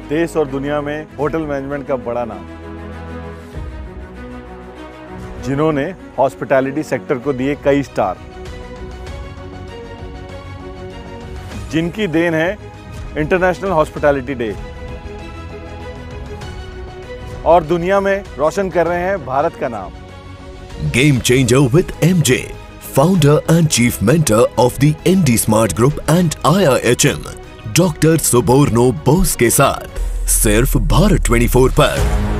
देश और दुनिया में होटल मैनेजमेंट का बड़ा नाम, जिन्होंने हॉस्पिटैलिटी सेक्टर को दिए कई स्टार, जिनकी देन है इंटरनेशनल हॉस्पिटैलिटी डे और दुनिया में रोशन कर रहे हैं भारत का नाम। Game changer with MJ, founder and chief mentor of the ND smart group and IIHM, doctor Suborno Bose के साथ सिर्फ भारत 24 पर।